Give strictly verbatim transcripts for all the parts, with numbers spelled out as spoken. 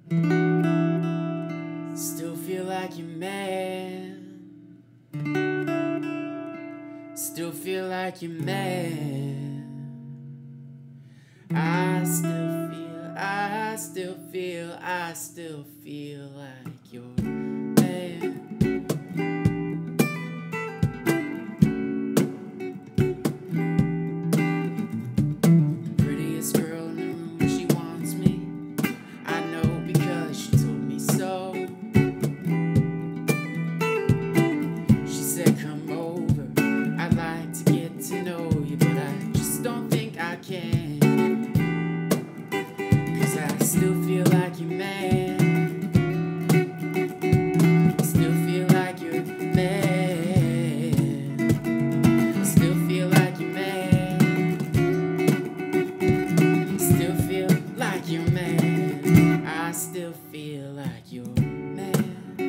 Still feel like you're mad. Still feel like you're mad. I still feel, I still feel, I still feel like you're mad. Prettiest girl in the room, she wants me. I know because she told me so. She said, come over, I'd like to get to know you, but I just don't think I can. Cause I still feel like you're mad. Still feel like you're mad. Still feel like you're mad. Still feel like you're mad. I still feel like you're mad.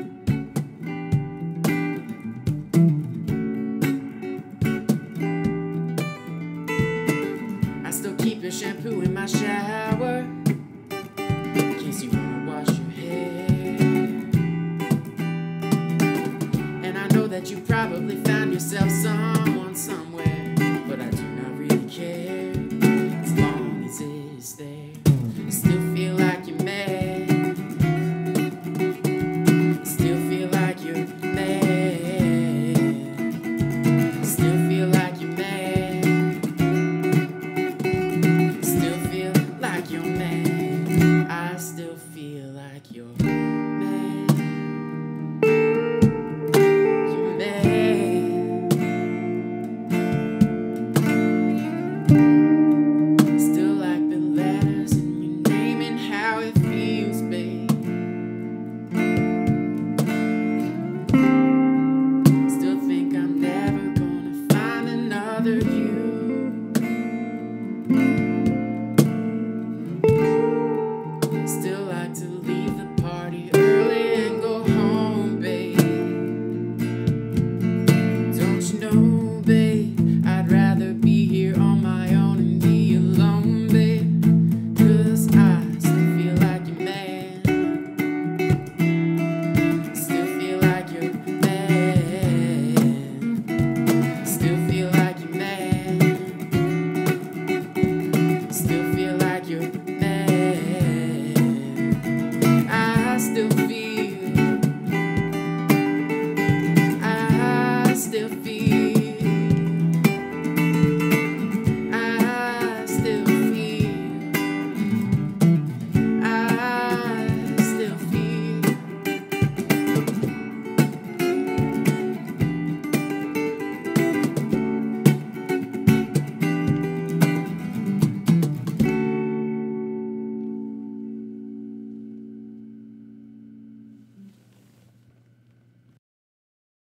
I still keep your shampoo in my shower in case you wanna wash your hair. And I know that you probably found yourself someone somewhere, but I do not really care as long as it's there. I still feel like you're mad. Still feel like you're mad. Still feel like you're mad. Still feel like you're mad. I still feel like you're mad. You're mad. Still like the letters in your name and how it feels, babe. Still think I'm never gonna find another you. Still